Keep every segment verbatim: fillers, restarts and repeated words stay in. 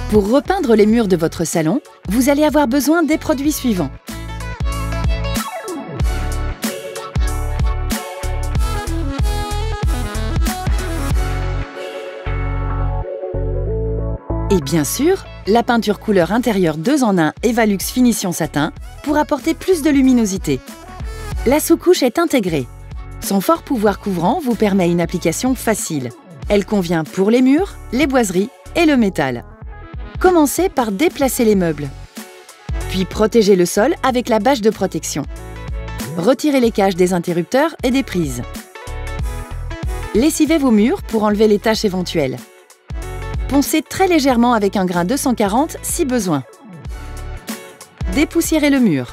Pour repeindre les murs de votre salon, vous allez avoir besoin des produits suivants. Et bien sûr, la peinture couleur intérieure deux en un Evalux Finition Satin pour apporter plus de luminosité. La sous-couche est intégrée. Son fort pouvoir couvrant vous permet une application facile. Elle convient pour les murs, les boiseries et le métal. Commencez par déplacer les meubles. Puis protégez le sol avec la bâche de protection. Retirez les caches des interrupteurs et des prises. Lessivez vos murs pour enlever les taches éventuelles. Poncez très légèrement avec un grain deux cent quarante si besoin. Dépoussiérez le mur.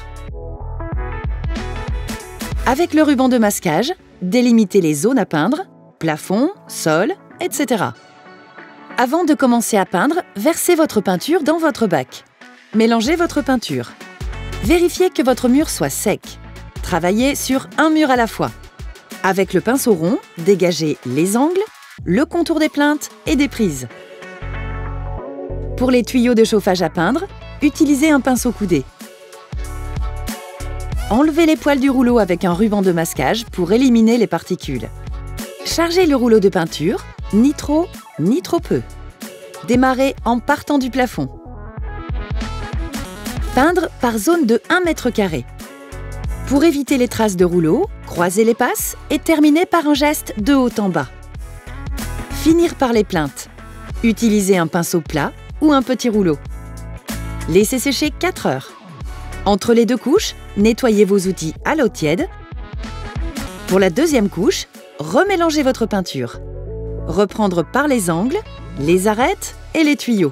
Avec le ruban de masquage, délimitez les zones à peindre, plafond, sol, et cetera. Avant de commencer à peindre, versez votre peinture dans votre bac. Mélangez votre peinture. Vérifiez que votre mur soit sec. Travaillez sur un mur à la fois. Avec le pinceau rond, dégagez les angles, le contour des plinthes et des prises. Pour les tuyaux de chauffage à peindre, utilisez un pinceau coudé. Enlevez les poils du rouleau avec un ruban de masquage pour éliminer les particules. Chargez le rouleau de peinture, ni trop, ni trop peu. Démarrez en partant du plafond. Peindre par zone de un mètre carré. Pour éviter les traces de rouleau, croisez les passes et terminez par un geste de haut en bas. Finir par les plinthes. Utilisez un pinceau plat ou un petit rouleau. Laissez sécher quatre heures. Entre les deux couches, nettoyez vos outils à l'eau tiède. Pour la deuxième couche, remélangez votre peinture. Reprendre par les angles, les arêtes et les tuyaux.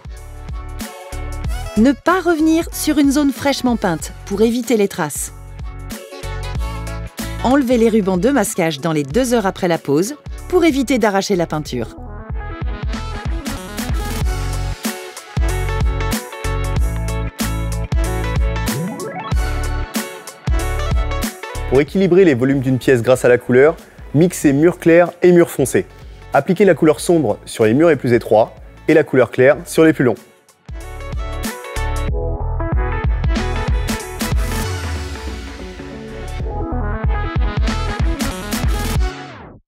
Ne pas revenir sur une zone fraîchement peinte pour éviter les traces. Enlevez les rubans de masquage dans les deux heures après la pose pour éviter d'arracher la peinture. Pour équilibrer les volumes d'une pièce grâce à la couleur, mixez murs clairs et murs foncés. Appliquez la couleur sombre sur les murs les plus étroits et la couleur claire sur les plus longs.